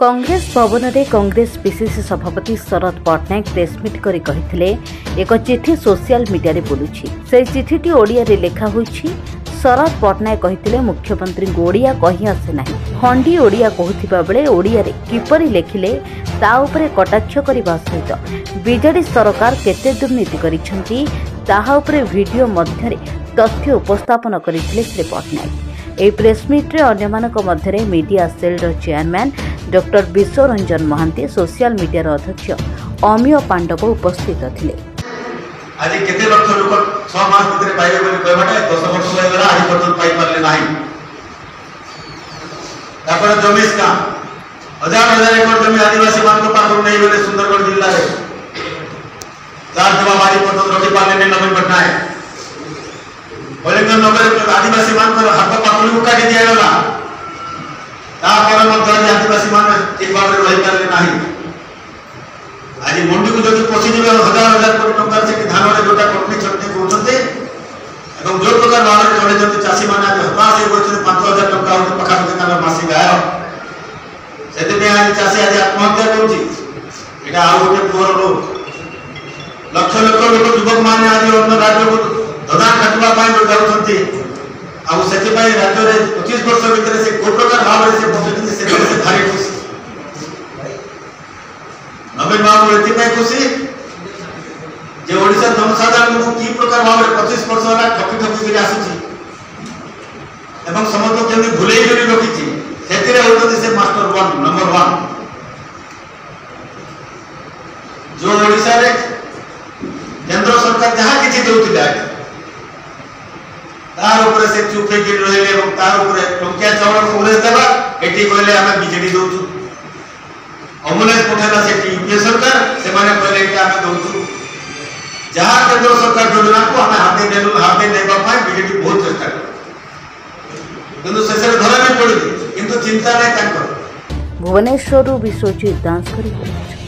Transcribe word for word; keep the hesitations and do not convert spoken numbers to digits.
कांग्रेस भवन में कांग्रेस पीसीसी सभापति शरद पट्टनायक प्रेसमिट कर कही एक चिठी सोशल मीडिया रे बोलुछि। से चिठीटी ओडिया रे लेखा होइछि। शरद पट्टनायक कहिथिले मुख्यमंत्री ओडिया कहि आसे नाही, खंडी ओडिया कहूथिबा बेले ओडिया रे किपरि लेखिले ता उपरे कटाक्ष करबा सहित बीजेडी सरकार केते दुर्नीति करिसेंती ताहा उपरे वीडियो मध्यरे तथ्य उपस्थापन करिथिले श्री पट्टनायक। ए प्रेसमिट्रे अन्यमानक मध्यरे मीडिया सेल्र chairman doctor Biswaranjan Mohanty, social media अध्यक्ष अमिय पांडव उपस्थित थिले। आज केते लक्ष लोक छह मास भितर पाइबे बोली कहबाटा दस वर्ष होय गला आज पर्यंत पाइ परले नाही। तापर जमीस का हजार हजार एकड़ जमी आदिवासी मान को पाखर नहीं बोले सुंदरगढ़ जिल्ला रे चार जवाबारी पद रखि पाले नवीन पट्टनायक बोले तो नगर आदिवासी मान को हाथ पाखर को काटी दिया गला। तापर मध्य आदिवासी मान ठीक भाव रे रहि परले नाही। आज मंडी को जो पशि जीव हजार हजार कोटी टंका से धान रे जोटा कटनी छटनी कहते एवं जो प्रकार भाव में चढ़े जब चाषी मैंने आज हताश हो पांच हजार टंका होते पखापाखि मासिक आय से आज चाषी आज आत्महत्या कर गोटे पुअर रोग लक्ष लक्ष लोक युवक मैंने आज अन्य राज्य को धना खाटवा जाऊँगी राज्य में पच्चीस वर्ष भितर से को प्रकार भाव से बसुँच से भारी खुशी। नवीन बाबू एथि खुशी जे ओडिशा जनसाधारण को की प्रकार भाव में पच्चीस वर्ष है ठकी ठकी आसुची एवं समस्त केमि भूलेई करी रखी से से मास्टर वन नंबर वन जो ओडिशा रे केंद्र सरकार जहाँ किसी दौला तार ऊपर से चुप होकर रहिले एवं तार ऊपर टंकिया चाउल कॉंग्रेस देवा एटी कहले आमे बीजेडी दउछु एम्बुलेंस पठेला से यूपीए सरकार से माने कहले कि आमे दउछु जहाँ केंद्र सरकार योजना को आमे हाथे नेलु हाथे नेबा पाए बीजेडी बहुत चेष्टा कर किंतु शेषे धरा नहीं पड़ी किंतु चिंता नहीं तांकर। भुवनेश्वर विश्वजीत दास करी।